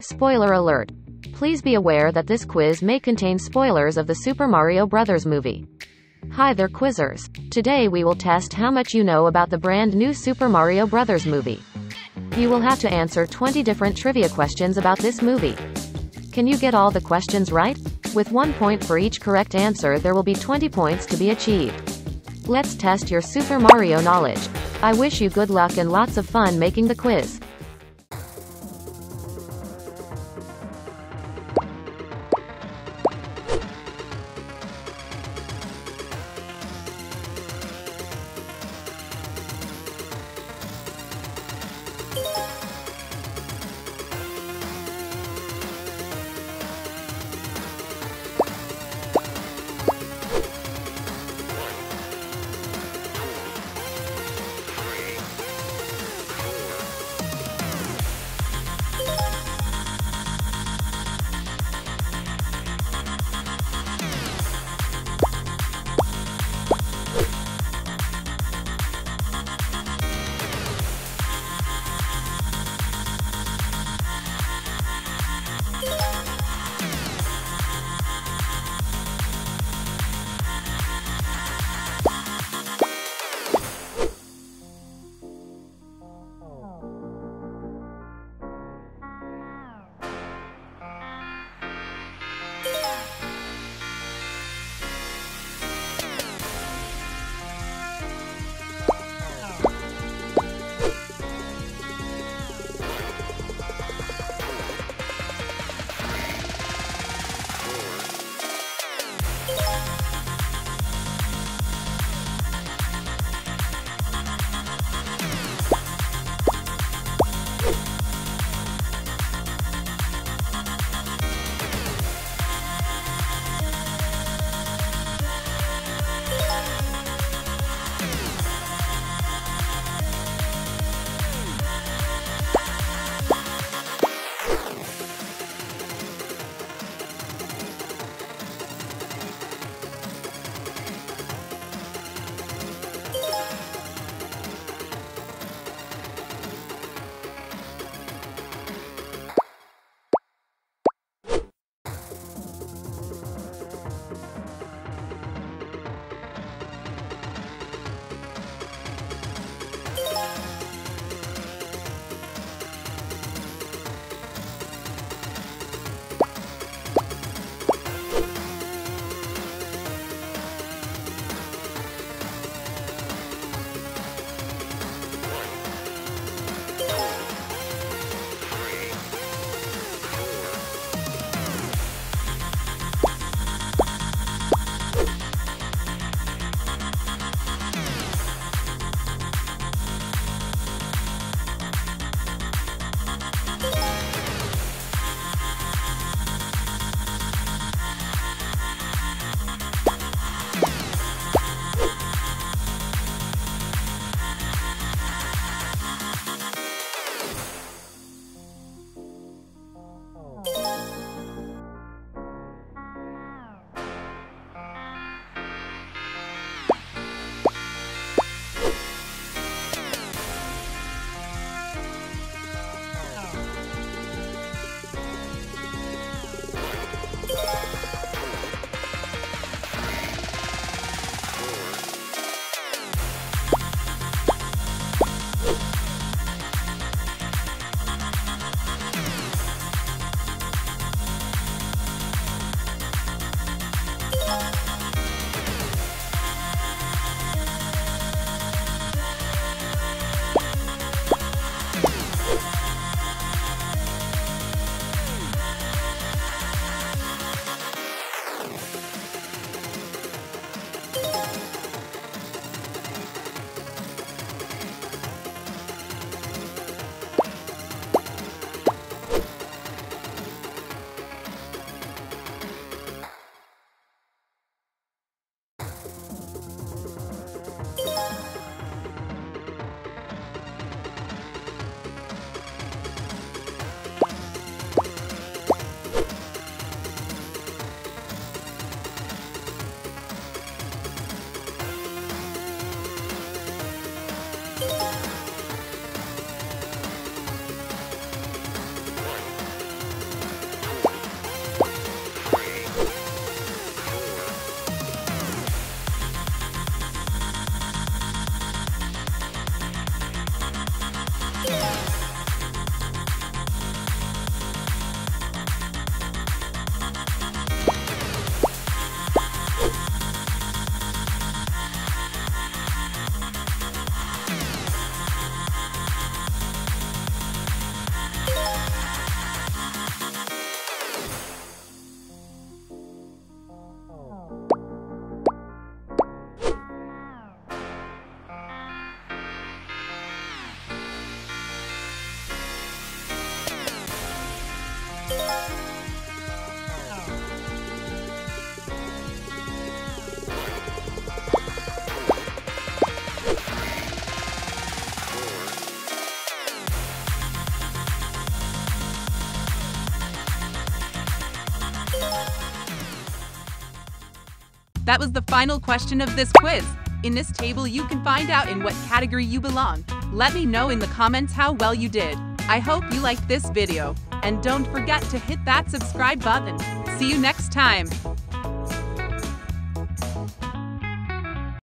Spoiler alert. Please be aware that this quiz may contain spoilers of the Super Mario Bros. Movie. Hi there, quizzers. Today we will test how much you know about the brand new Super Mario Bros. Movie. You will have to answer 20 different trivia questions about this movie. Can you get all the questions right? With 1 point for each correct answer, there will be 20 points to be achieved. Let's test your Super Mario knowledge. I wish you good luck and lots of fun making the quiz. That was the final question of this quiz. In this table, you can find out in what category you belong. Let me know in the comments how well you did. I hope you liked this video. And don't forget to hit that subscribe button. See you next time.